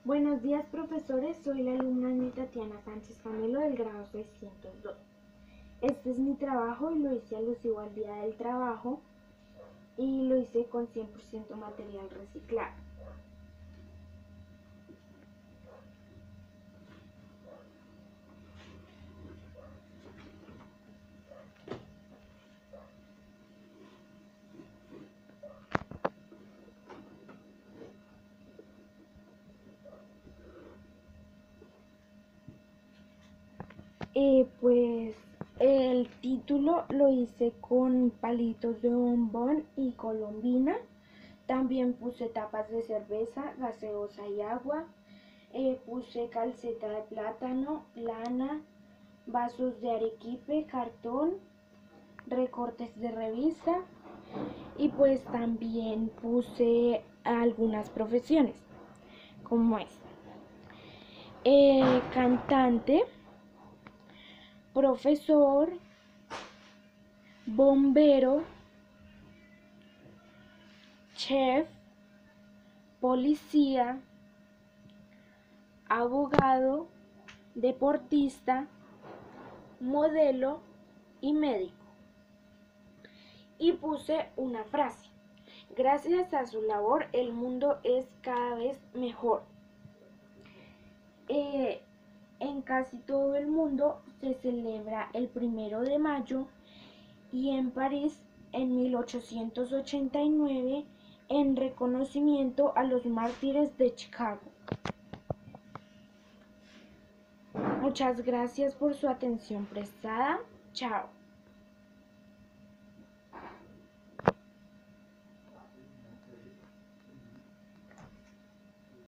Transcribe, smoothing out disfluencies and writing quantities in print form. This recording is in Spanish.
Buenos días, profesores. Soy la alumna Tatiana Sánchez Camilo del grado 602. Este es mi trabajo y lo hice alusivo al Día del Trabajo y lo hice con 100% material reciclado. Pues el título lo hice con palitos de bombón y colombina. También puse tapas de cerveza, gaseosa y agua. Puse calceta de plátano, lana, vasos de arequipe, cartón, recortes de revista y pues también puse algunas profesiones como es cantante, profesor, bombero, chef, policía, abogado, deportista, modelo y médico. Y puse una frase: gracias a su labor el mundo es cada vez mejor. En casi todo el mundo se celebra el 1 de mayo y en París en 1889 en reconocimiento a los mártires de Chicago. Muchas gracias por su atención prestada. Chao.